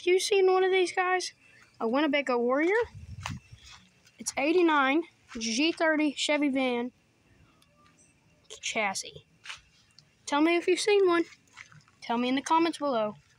if you've seen one of these guys, a Winnebago Warrior. It's 89 G30 Chevy van chassis. Tell me if you've seen one. Tell me in the comments below.